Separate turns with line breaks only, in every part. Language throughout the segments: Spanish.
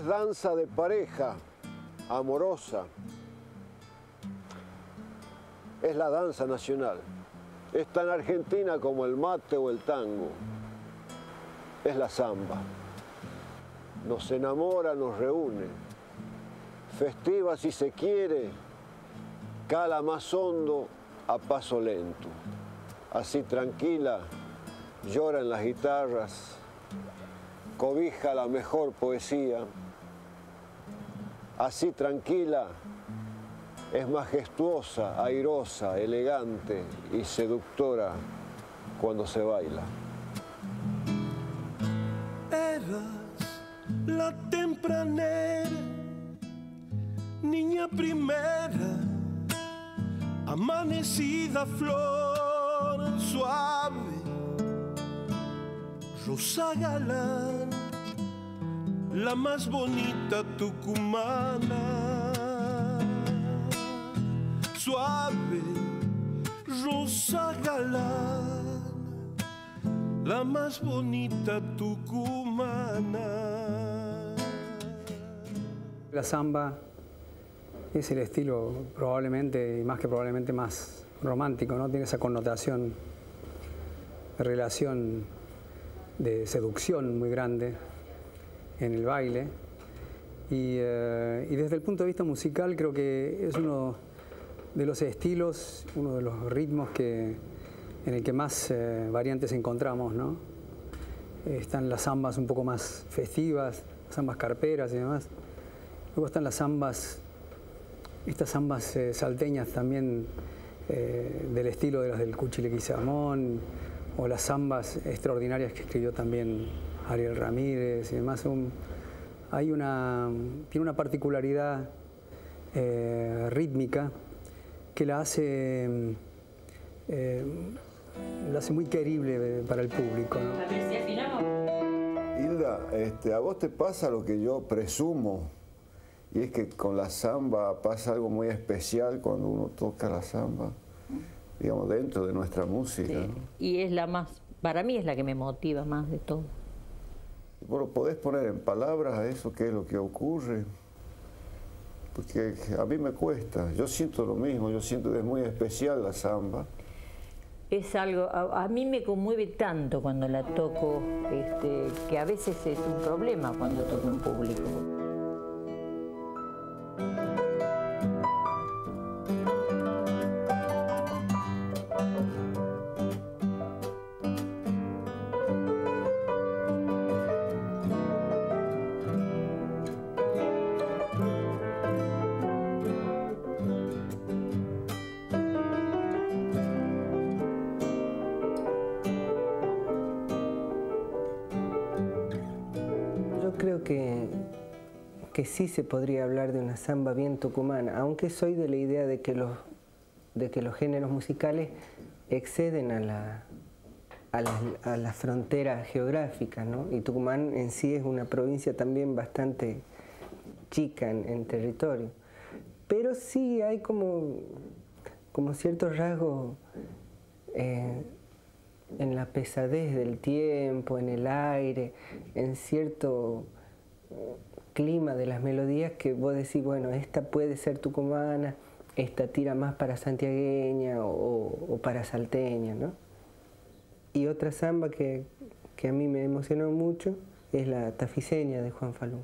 es danza de pareja, amorosa. Es la danza nacional. Es tan argentina como el mate o el tango. Es la samba. Nos enamora, nos reúne. Festiva si se quiere, cala más hondo a paso lento. Así tranquila, llora en las guitarras, cobija la mejor poesía. Así tranquila, es majestuosa, airosa, elegante y seductora cuando se baila.
Eras la tempranera, niña primera, amanecida flor suave, rosa galán, la más bonita tucumana. Suave, rosa galán, la más bonita tucumana.
La samba es el estilo probablemente, y más que probablemente, más romántico, ¿no? Tiene esa connotación de relación, de seducción muy grande en el baile. Y desde el punto de vista musical creo que es uno de los estilos, uno de los ritmos en el que más variantes encontramos, ¿no? Están las zambas un poco más festivas, zambas carperas y demás. Luego están las zambas, estas zambas salteñas también del estilo de las del Cuchi Leguizamón, o las zambas extraordinarias que escribió también Ariel Ramírez y demás. Tiene una particularidad rítmica que la hace muy querible para el público, ¿no?
A ver si afinamos.
Hilda, a vos te pasa lo que yo presumo, y es que con la samba pasa algo muy especial cuando uno toca la samba, digamos, dentro de nuestra música.
Sí.
¿No?
Y es la más, para mí es la que me motiva más de todo.
Bueno, ¿podés poner en palabras a eso qué es lo que ocurre? Porque a mí me cuesta, yo siento lo mismo, yo siento que es muy especial la samba.
Es algo, a mí me conmueve tanto cuando la toco, que a veces es un problema cuando toco en público.
Creo que sí se podría hablar de una samba bien tucumana, aunque soy de la idea de que los géneros musicales exceden a la frontera geográfica, ¿no? Y Tucumán en sí es una provincia también bastante chica en territorio. Pero sí hay como ciertos rasgos en la pesadez del tiempo, en el aire, en cierto clima de las melodías que vos decís, bueno, esta puede ser tucumana, esta tira más para santiagueña o para salteña, ¿no? Y otra samba que a mí me emocionó mucho es la tafiseña de Juan Falú.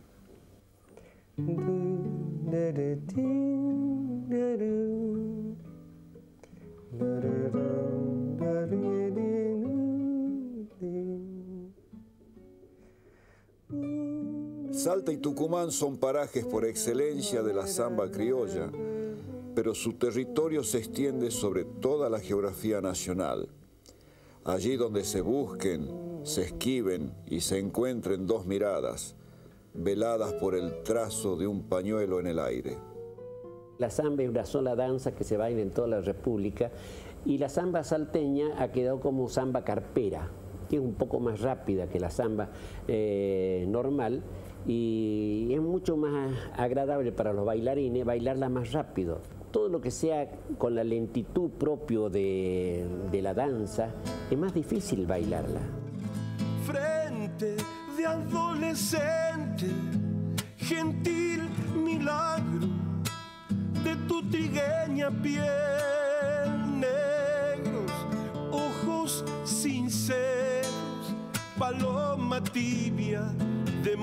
Salta y Tucumán son parajes por excelencia de la samba criolla, pero su territorio se extiende sobre toda la geografía nacional. Allí donde se busquen, se esquiven y se encuentren dos miradas, veladas por el trazo de un pañuelo en el aire.
La samba es una sola danza que se baila en toda la República, y la samba salteña ha quedado como samba carpera, que es un poco más rápida que la samba normal, y es mucho más agradable para los bailarines bailarla más rápido. Todo lo que sea con la lentitud propio de la danza es más difícil bailarla.
Frente de adolescente, gentil milagro de tu trigueña piel, negros ojos sinceros, paloma tibia de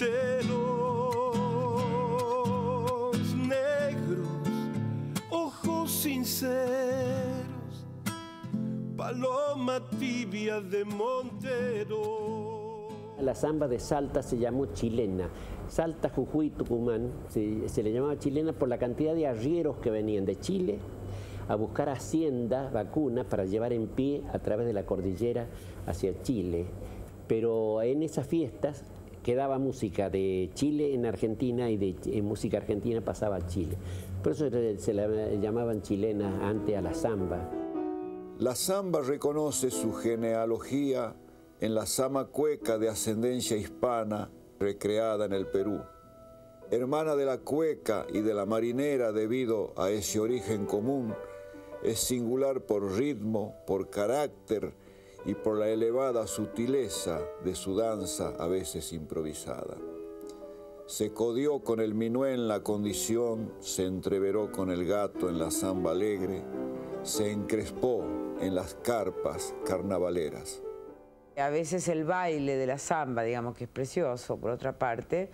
Monteros, negros ojos sinceros, paloma tibia de Monteros.
La samba de Salta se llamó chilena. Salta, Jujuy, Tucumán, se le llamaba chilena por la cantidad de arrieros que venían de Chile a buscar hacienda vacuna para llevar en pie a través de la cordillera hacia Chile. Pero en esas fiestas quedaba música de Chile en Argentina y de música argentina pasaba a Chile. Por eso se la llamaban chilena antes a la samba.
La samba reconoce su genealogía en la sama cueca de ascendencia hispana recreada en el Perú. Hermana de la cueca y de la marinera debido a ese origen común, es singular por ritmo, por carácter y por la elevada sutileza de su danza a veces improvisada. Se codió con el minué en la condición, se entreveró con el gato en la samba alegre, se encrespó en las carpas carnavaleras.
A veces el baile de la samba, digamos que es precioso, por otra parte,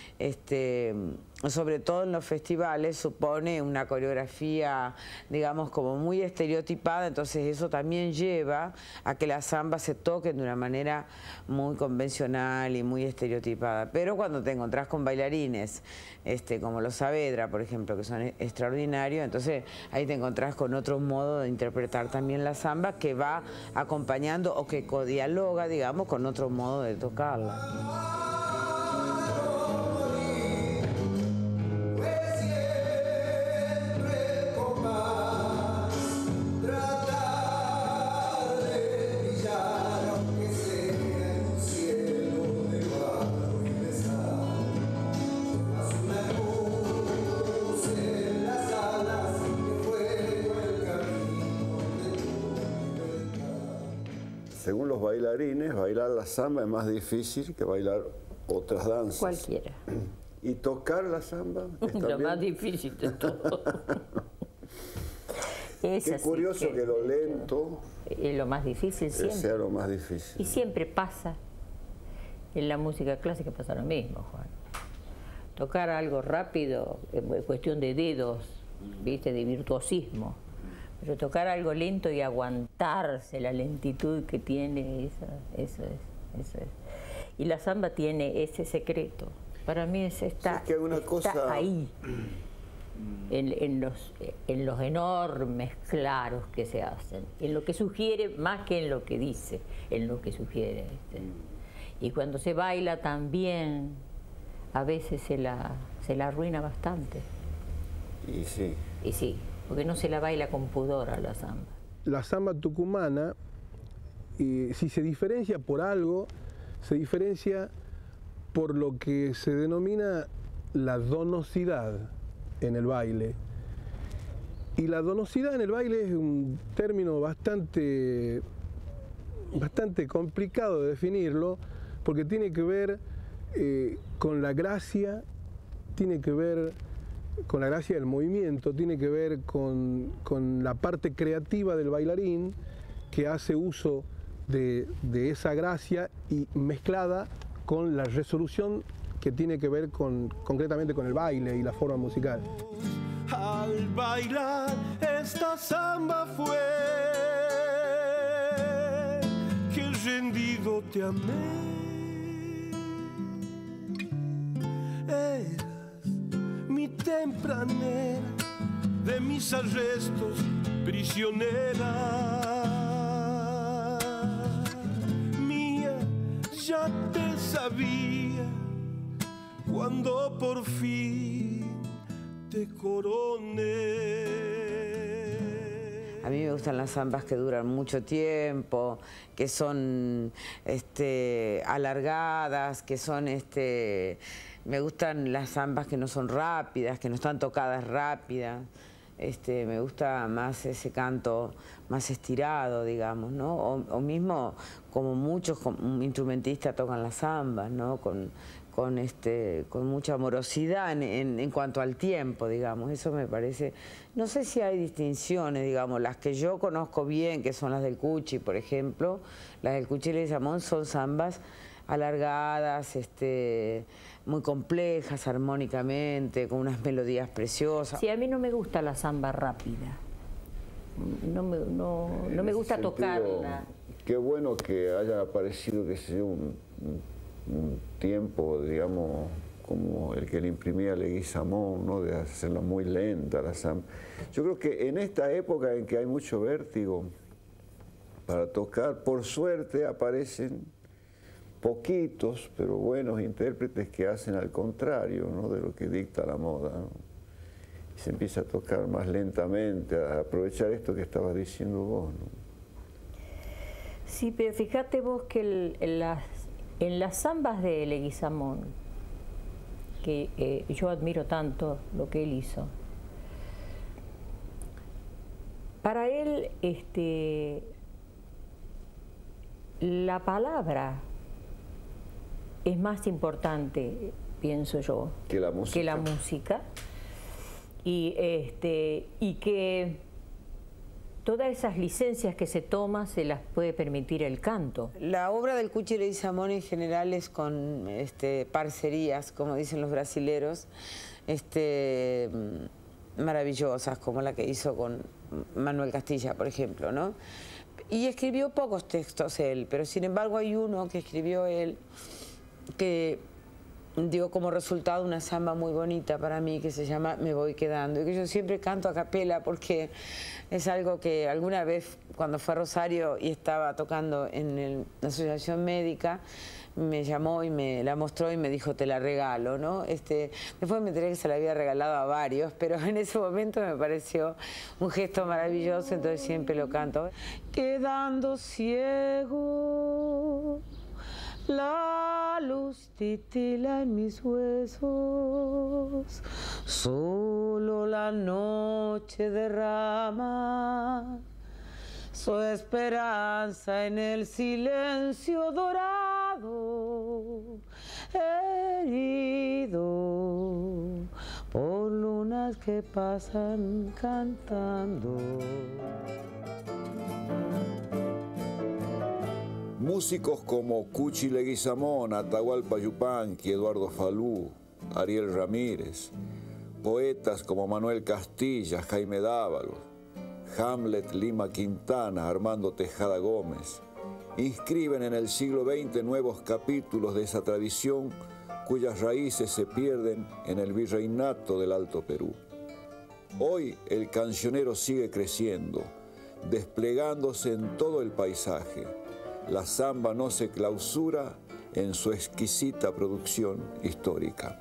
sobre todo en los festivales, supone una coreografía, digamos, como muy estereotipada, entonces eso también lleva a que las zambas se toquen de una manera muy convencional y muy estereotipada. Pero cuando te encontrás con bailarines, como los Saavedra, por ejemplo, que son extraordinarios, entonces ahí te encontrás con otro modo de interpretar también la samba que va acompañando o que codialoga, digamos, con otro modo de tocarla.
Según los bailarines, bailar la samba es más difícil que bailar otras danzas.
Cualquiera.
¿Y tocar la samba?
Lo más difícil de todo.
Qué curioso que lo lento
es lo más difícil siempre.
Sea lo más difícil.
Y siempre pasa. En la música clásica pasa lo mismo, Juan. Tocar algo rápido es cuestión de dedos, ¿viste? De virtuosismo. Pero tocar algo lento y aguantarse la lentitud que tiene, eso es. Y la samba tiene ese secreto. Para mí está ahí, en los enormes claros que se hacen, en lo que sugiere más que en lo que dice, en lo que sugiere. Y cuando se baila también, a veces se la arruina bastante.
Y sí.
Y sí. Porque no se la baila con pudor a la samba.
La samba tucumana, si se diferencia por algo, se diferencia por lo que se denomina la donosidad en el baile. Y la donosidad en el baile es un término bastante complicado de definirlo, porque tiene que ver con la gracia, tiene que ver con la gracia del movimiento, tiene que ver con la parte creativa del bailarín que hace uso de esa gracia y mezclada con la resolución que tiene que ver concretamente con el baile y la forma musical.
Al bailar esta samba fue que rendido te amé. Mi tempranera, de mis arrestos prisionera. Mía, ya te sabía cuando por fin te coroné.
A mí me gustan las zambas que duran mucho tiempo, que son alargadas, que son me gustan las zambas que no son rápidas, que no están tocadas rápidas. Me gusta más ese canto más estirado, digamos, ¿no? O mismo como muchos instrumentistas tocan las zambas, ¿no? Con con mucha amorosidad en cuanto al tiempo, digamos. Eso me parece... No sé si hay distinciones, digamos, las que yo conozco bien, que son las del Cuchi, por ejemplo. Las del Cuchi Leguizamón son zambas alargadas, muy complejas armónicamente, con unas melodías preciosas.
Sí, a mí no me gusta la samba rápida. No me gusta tocarla.
Qué bueno que haya aparecido, que sea un tiempo, digamos, como el que le imprimía Leguizamón, ¿no? De hacerla muy lenta la samba. Yo creo que en esta época en que hay mucho vértigo para tocar, por suerte aparecen poquitos, pero buenos intérpretes que hacen al contrario, ¿no? De lo que dicta la moda, ¿no? Y se empieza a tocar más lentamente, a aprovechar esto que estabas diciendo vos, ¿no?
Sí, pero fíjate vos que en las zambas de Leguizamón, que yo admiro tanto lo que él hizo, para él la palabra es más importante, pienso yo,
que la música.
Y que todas esas licencias que se toma se las puede permitir el canto.
La obra del Cuchi Leguizamón en general es con parcerías, como dicen los brasileros, maravillosas, como la que hizo con Manuel Castilla, por ejemplo, ¿no? Y escribió pocos textos él, pero sin embargo hay uno que escribió él que dio como resultado una samba muy bonita para mí, que se llama Me voy quedando, y que yo siempre canto a capela porque es algo que alguna vez cuando fue a Rosario y estaba tocando en la asociación médica, me llamó y me la mostró y me dijo, te la regalo, ¿no? Después me enteré que se la había regalado a varios, pero en ese momento me pareció un gesto maravilloso, entonces siempre lo canto. Quedando ciego, la luz titila en mis huesos, solo la noche derrama su esperanza en el silencio dorado, herido por lunas que pasan cantando.
Músicos como Cuchi Leguizamón, Atahualpa Yupanqui, Eduardo Falú, Ariel Ramírez, poetas como Manuel Castilla, Jaime Dávalos, Hamlet Lima Quintana, Armando Tejada Gómez, inscriben en el siglo XX nuevos capítulos de esa tradición cuyas raíces se pierden en el virreinato del Alto Perú. Hoy el cancionero sigue creciendo, desplegándose en todo el paisaje. La samba no se clausura en su exquisita producción histórica.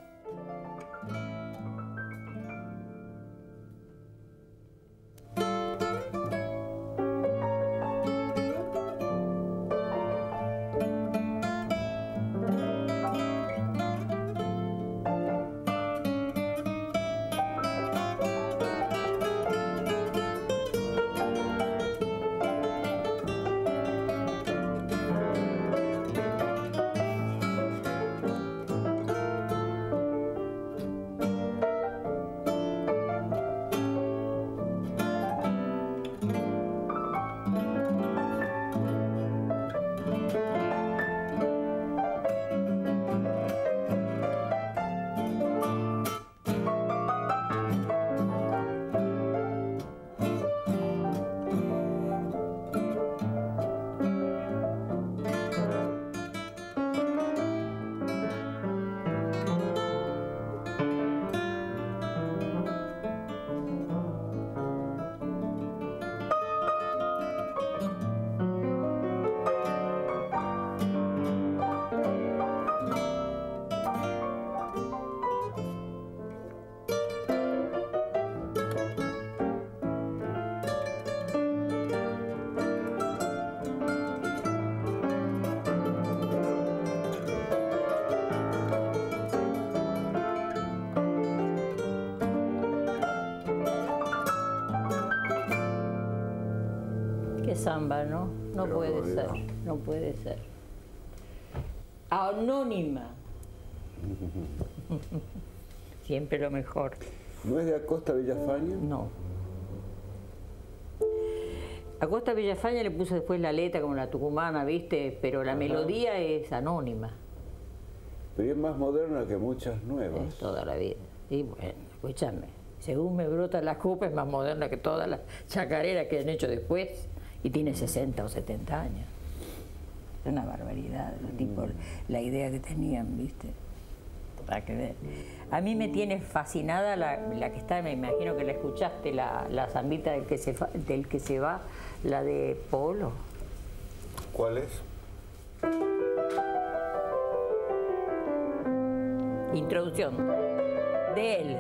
Samba, ¿no? No puede ser, no puede ser. Anónima. Siempre lo mejor.
¿No es de Acosta Villafañe?
No. Acosta Villafañe le puso después la letra como la tucumana, ¿viste? Pero la melodía es anónima.
Pero es más moderna que muchas nuevas.
Es toda la vida. Y bueno, escúchame, según me brota la copa es más moderna que todas las chacareras que han hecho después y tiene 60 o 70 años. Es una barbaridad, tipo, la idea que tenían, ¿viste? Para que ver. A mí me tiene fascinada la que está, me imagino que la escuchaste, la zambita del que se va, la de Polo.
¿Cuál es?
Introducción de él.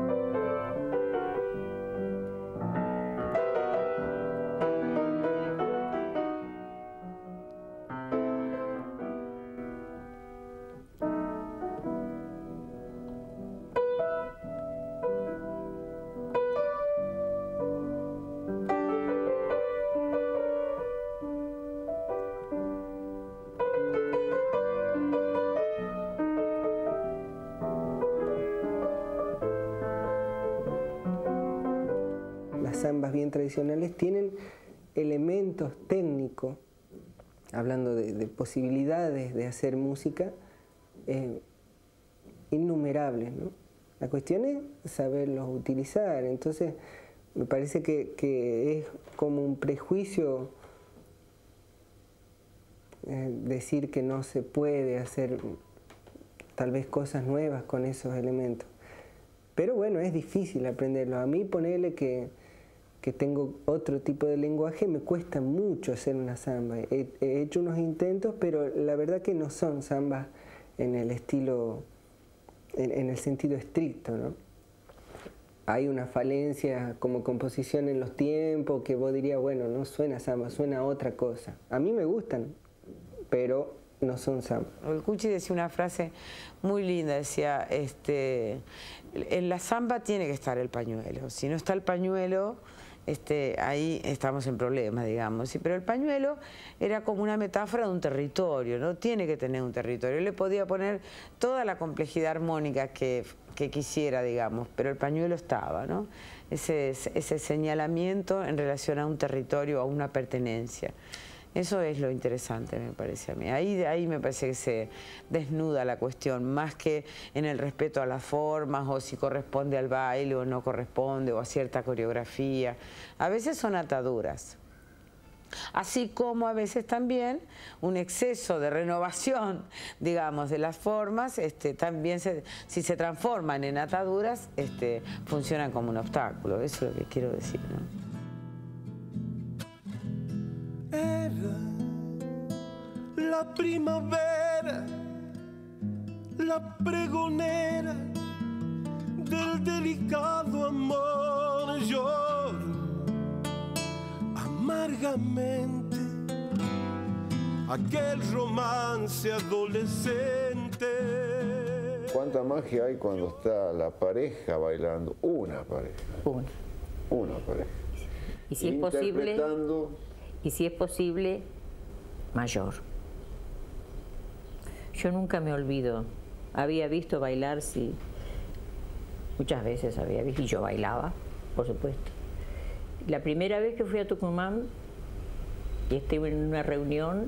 Zambas bien tradicionales tienen elementos técnicos, hablando de posibilidades de hacer música, innumerables, ¿no? La cuestión es saberlos utilizar. Entonces me parece que es como un prejuicio decir que no se puede hacer tal vez cosas nuevas con esos elementos. Pero bueno, es difícil aprenderlo. A mí ponerle que tengo otro tipo de lenguaje, me cuesta mucho hacer una samba. He hecho unos intentos, pero la verdad que no son zambas en el estilo, en el sentido estricto, ¿no? Hay una falencia como composición en los tiempos que vos dirías, bueno, no suena samba, suena a otra cosa. A mí me gustan, pero no son samba.
El Cuchi decía una frase muy linda, decía, en la samba tiene que estar el pañuelo. Si no está el pañuelo, ahí estamos en problemas, digamos. Pero el pañuelo era como una metáfora de un territorio, ¿no? Tiene que tener un territorio. Él le podía poner toda la complejidad armónica que quisiera, digamos, pero el pañuelo estaba, ¿no? Ese señalamiento en relación a un territorio, a una pertenencia. Eso es lo interesante, me parece a mí. Ahí me parece que se desnuda la cuestión, más que en el respeto a las formas, o si corresponde al baile o no corresponde, o a cierta coreografía. A veces son ataduras. Así como a veces también un exceso de renovación, digamos, de las formas, también si se transforman en ataduras, funcionan como un obstáculo. Eso es lo que quiero decir, ¿no?
Era la primavera, la pregonera del delicado amor. Lloro amargamente aquel romance adolescente.
¿Cuánta magia hay cuando está la pareja bailando? Una pareja. Una pareja.
Y si es posible, mayor. Yo nunca me olvido. Había visto bailar, sí. Muchas veces había visto, y yo bailaba, por supuesto. La primera vez que fui a Tucumán, y estuve en una reunión,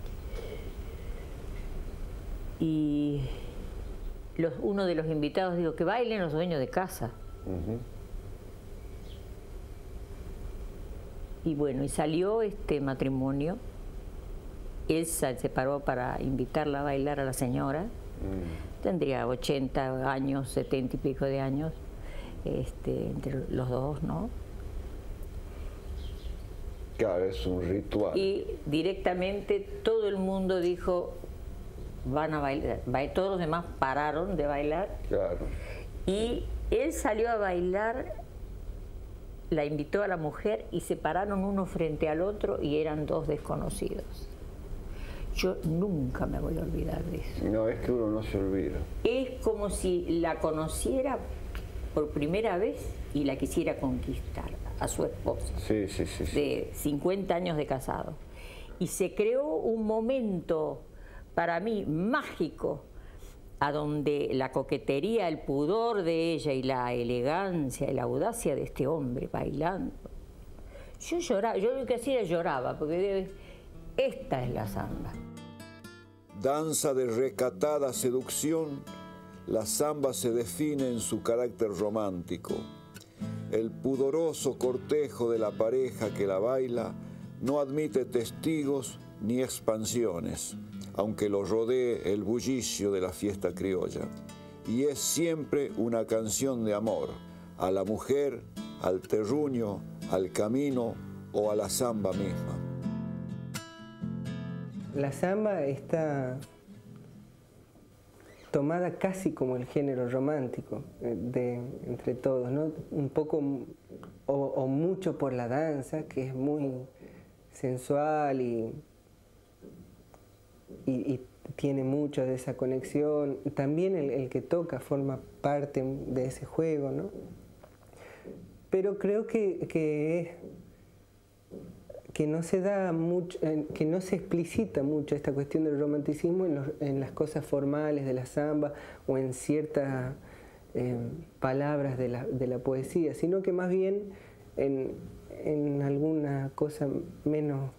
y uno de los invitados dijo que bailen los dueños de casa. Y bueno, y salió este matrimonio. Él se paró para invitarla a bailar a la señora. Tendría 80 años, 70 y pico de años, entre los dos, ¿no?
Claro, es un ritual.
Y directamente todo el mundo dijo, van a bailar. Todos los demás pararon de bailar.
Claro.
Y él salió a bailar. La invitó a la mujer y se pararon uno frente al otro y eran dos desconocidos. Yo nunca me voy a olvidar de eso.
No, es que uno no se olvida.
Es como si la conociera por primera vez y la quisiera conquistar a su esposa.
Sí.
De 50 años de casado. Y se creó un momento para mí mágico a donde la coquetería, el pudor de ella y la elegancia y la audacia de este hombre bailando. Yo lloraba, yo lo que hacía lloraba, porque esta es la samba.
Danza de recatada seducción, la samba se define en su carácter romántico. El pudoroso cortejo de la pareja que la baila no admite testigos ni expansiones, aunque lo rodee el bullicio de la fiesta criolla. Y es siempre una canción de amor, a la mujer, al terruño, al camino o a la samba misma.
La samba está tomada casi como el género romántico entre todos, ¿no? Un poco o mucho por la danza, que es muy sensual y tiene mucho de esa conexión. También el que toca forma parte de ese juego, ¿no? Pero creo que no se da mucho, que no se explicita mucho esta cuestión del romanticismo en las cosas formales de la samba o en ciertas palabras de la poesía, sino que más bien en alguna cosa menos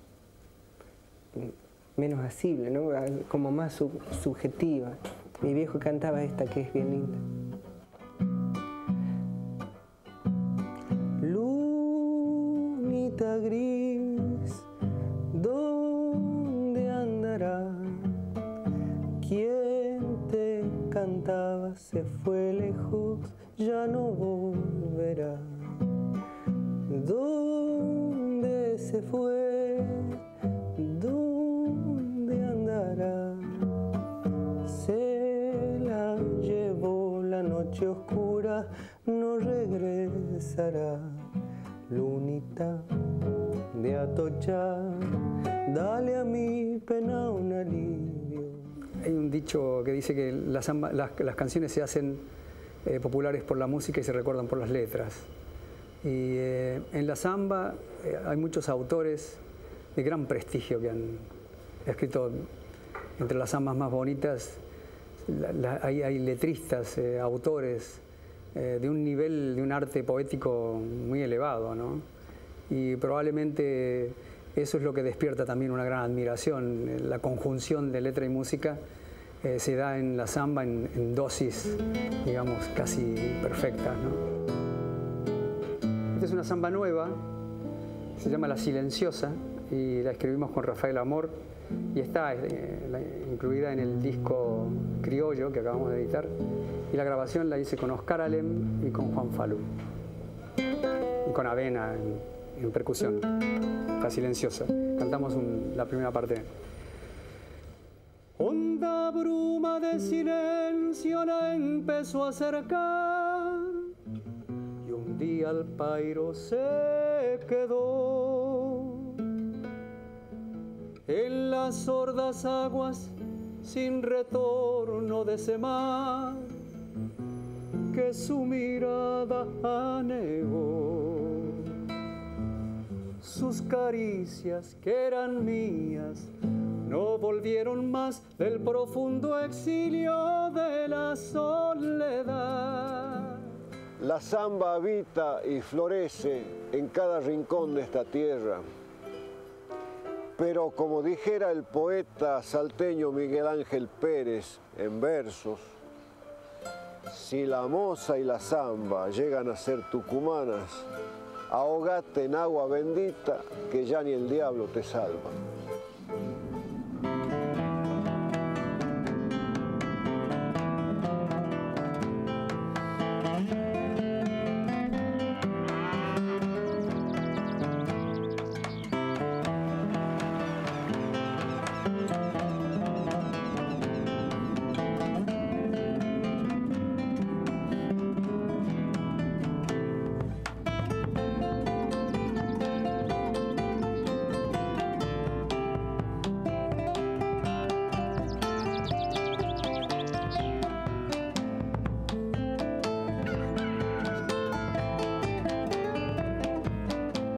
asible, ¿no? Como más subjetiva. Mi viejo cantaba esta que es bien linda. Lunita gris, ¿dónde andará? Quien te cantaba se fue lejos, ya no volverá. ¿Dónde se fue? ¿Dónde andará? Se la llevó la noche oscura, no regresará. Lunita de Atocha, dale a mi pena un alivio.
Hay un dicho que dice que las canciones se hacen populares por la música y se recuerdan por las letras. Y en la samba hay muchos autores de gran prestigio que han escrito entre las zambas más bonitas. Hay letristas, autores de un nivel, de un arte poético muy elevado, ¿no? Y probablemente eso es lo que despierta también una gran admiración. La conjunción de letra y música se da en la samba en dosis, digamos, casi perfectas, ¿no? Esta es una samba nueva, se llama La Silenciosa, y la escribimos con Rafael Amor, y está incluida en el disco Criollo que acabamos de editar, y la grabación la hice con Oscar Alem y con Juan Falú, y con Avena en percusión. La Silenciosa. Cantamos la primera parte. Honda bruma de silencio la empezó a acercar, y un día el pairo se quedó en las sordas aguas sin retorno de ese mar que su mirada anegó. Sus caricias que eran mías no volvieron más del profundo exilio de la soledad.
La samba habita y florece en cada rincón de esta tierra. Pero como dijera el poeta salteño Miguel Ángel Pérez en versos, si la moza y la samba llegan a ser tucumanas, ahogate en agua bendita que ya ni el diablo te salva.